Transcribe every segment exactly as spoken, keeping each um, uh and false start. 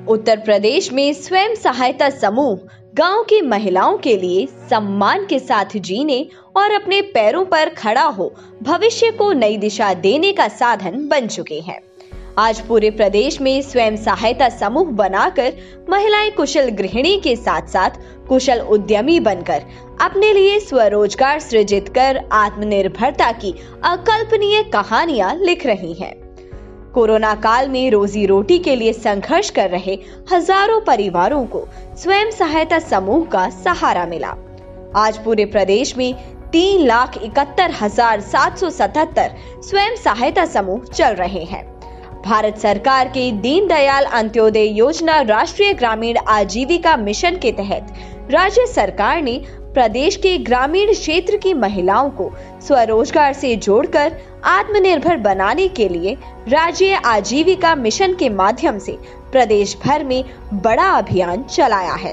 उत्तर प्रदेश में स्वयं सहायता समूह गांव की महिलाओं के लिए सम्मान के साथ जीने और अपने पैरों पर खड़ा हो भविष्य को नई दिशा देने का साधन बन चुके हैं। आज पूरे प्रदेश में स्वयं सहायता समूह बनाकर महिलाएं कुशल गृहिणी के साथ साथ कुशल उद्यमी बनकर अपने लिए स्वरोजगार सृजित कर आत्मनिर्भरता की अकल्पनीय कहानियां लिख रही हैं। कोरोना काल में रोजी रोटी के लिए संघर्ष कर रहे हजारों परिवारों को स्वयं सहायता समूह का सहारा मिला। आज पूरे प्रदेश में तीन लाख इकहत्तर हजार सात सौ सतहत्तर स्वयं सहायता समूह चल रहे हैं। भारत सरकार के दीनदयाल अंत्योदय योजना राष्ट्रीय ग्रामीण आजीविका मिशन के तहत राज्य सरकार ने प्रदेश के ग्रामीण क्षेत्र की महिलाओं को स्वरोजगार से जोड़कर आत्मनिर्भर बनाने के लिए राज्य आजीविका मिशन के माध्यम से प्रदेश भर में बड़ा अभियान चलाया है।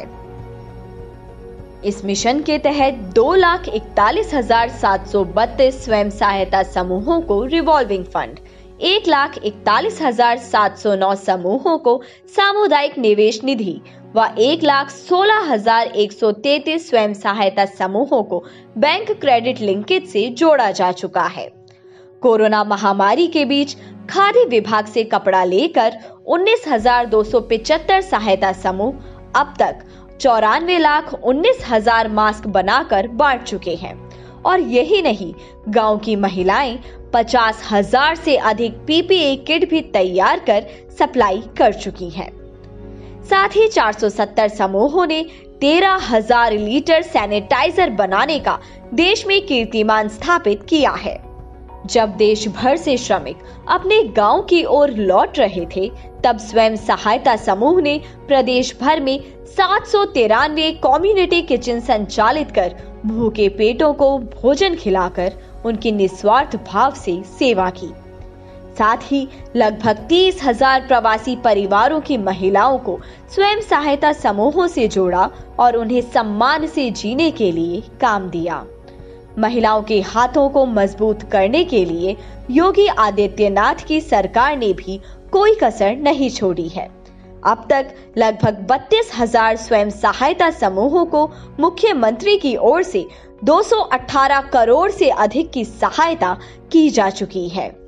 इस मिशन के तहत दो लाख इकतालीस हजार सात सौ बत्तीस स्वयं सहायता समूहों को रिवॉल्विंग फंड, एक लाख इकतालीस हजार सात सौ नौ समूहों को सामुदायिक निवेश निधि व एक लाख सोलह हजार एक सौ तैतीस स्वयं सहायता समूहों को बैंक क्रेडिट लिंकेज से जोड़ा जा चुका है। कोरोना महामारी के बीच खाद्य विभाग से कपड़ा लेकर उन्नीस हजार दो सौ पिचहत्तर सहायता समूह अब तक चौरानवे लाख उन्नीस हजार मास्क बनाकर बांट चुके हैं। और यही नहीं, गांव की महिलाएं पचास हजार से अधिक पीपीई किट भी तैयार कर सप्लाई कर चुकी हैं। साथ ही चार सौ सत्तर समूहों ने तेरह हजार लीटर सैनिटाइजर बनाने का देश में कीर्तिमान स्थापित किया है। जब देश भर से श्रमिक अपने गांव की ओर लौट रहे थे, तब स्वयं सहायता समूह ने प्रदेश भर में सात सौ तिरानवे कम्युनिटी किचन संचालित कर भूखे पेटों को भोजन खिलाकर उनकी निस्वार्थ भाव से सेवा की। साथ ही लगभग तीस हजार प्रवासी परिवारों की महिलाओं को स्वयं सहायता समूहों से जोड़ा और उन्हें सम्मान से जीने के लिए काम दिया। महिलाओं के हाथों को मजबूत करने के लिए योगी आदित्यनाथ की सरकार ने भी कोई कसर नहीं छोड़ी है। अब तक लगभग बत्तीस हजार स्वयं सहायता समूहों को मुख्यमंत्री की ओर से दो सौ अठारह करोड़ से अधिक की सहायता की जा चुकी है।